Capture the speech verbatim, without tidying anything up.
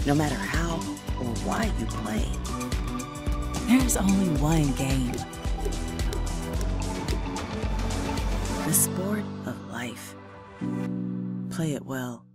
no matter how or why you play. There's only one game. The sport of life. Play it well.